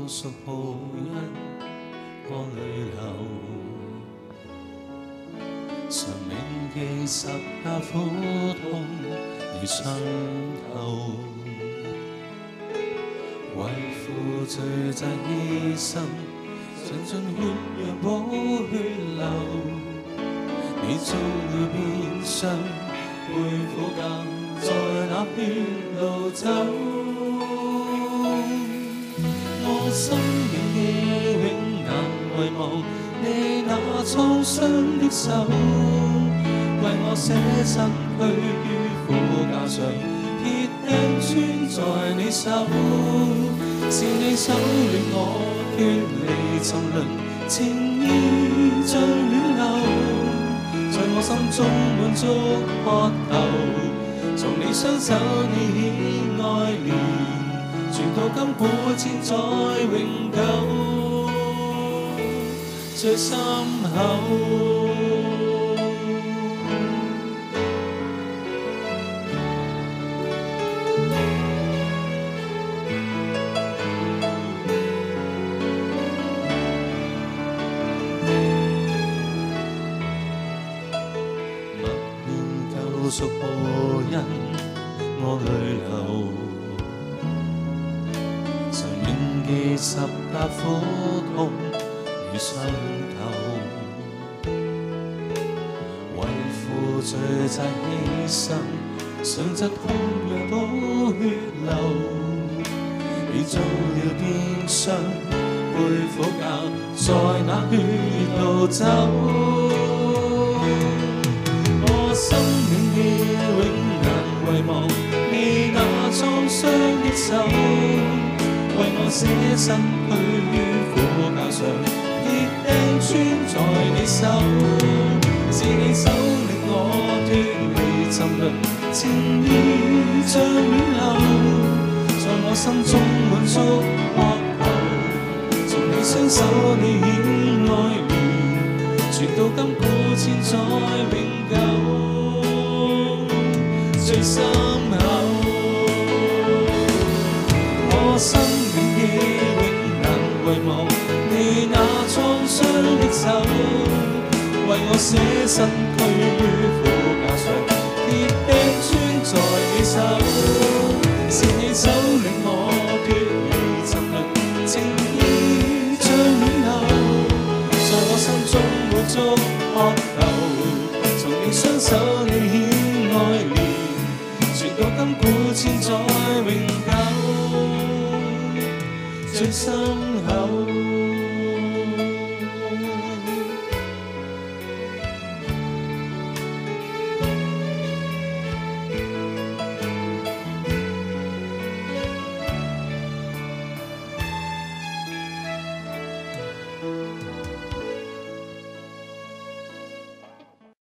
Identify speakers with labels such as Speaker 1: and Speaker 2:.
Speaker 1: 赎好因我淚流，常銘記十架苦痛如傷透，為父罪債犧牲，嘗盡血讓寶血流，你做了變相，背負架在那血路走。我生命亦永難遺忘你那創傷的手，為我捨身軀於苦架上，鐵釘穿在你手，是你手令我脫離沉淪，情意像暖流，在我心中滿足渴求，從你雙手你顯愛憐。傳到今古千載永久，最深厚。默念救贖好因我淚流。記十架苦痛與傷透，為父罪債犧牲，常疾痛讓寶血流，你做了變相，背負架在那血路走，我生命亦永難遺忘你那創傷的手。為我捨身軀於苦架上，鐵釘穿在你手，是你手令我脫離沉淪，情意像暖流，在我心中滿足渴求，從你雙手你顯愛憐，傳到今古千載永久，最深厚。我生命亦永難遺忘你那創傷的手，為我捨身軀於苦架上，鐵釘穿在你手，是你手令我脫離沉淪，情意像暖流，在我心中滿足渴求，從你雙手你顯愛憐，傳到今古千載永久。最深